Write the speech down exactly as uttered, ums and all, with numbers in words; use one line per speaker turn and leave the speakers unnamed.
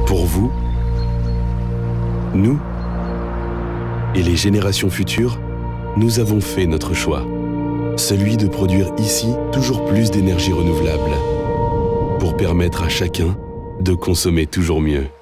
Pour vous, nous et les générations futures, nous avons fait notre choix. Celui de produire ici toujours plus d'énergie renouvelable pour permettre à chacun de consommer toujours mieux.